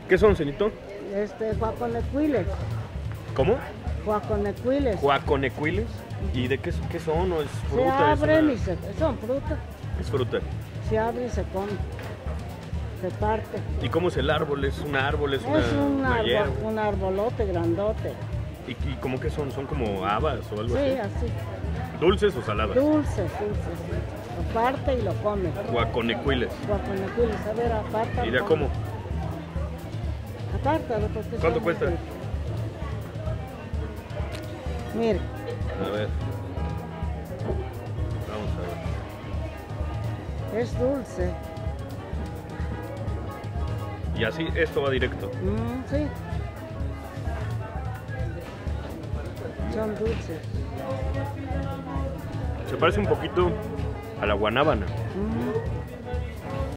¿Qué son, señorito? Guaconecuiles. ¿Cómo? Guaconecuiles. Guaconecuiles. ¿Y de qué son? ¿O es Se fruta? abren ¿Es, son fruta. es fruta? Se abre y se come. Se parte. ¿Y cómo es el árbol? ¿Es un árbol? ¿Es Es una hierba? un arbolote grandote. ¿Y cómo que son? ¿Son como habas o algo Sí, así? así. ¿Dulces o saladas? Dulces. Lo parte y lo come. Guaconecuiles. Guaconecuiles. A ver, aparta. ¿Y de cómo? Apártalo porque ¿Cuánto son cuesta? dulces. Mire, A ver. Vamos a ver. es dulce. Y así, esto va directo. Sí. Son dulces. Se parece un poquito a la guanábana.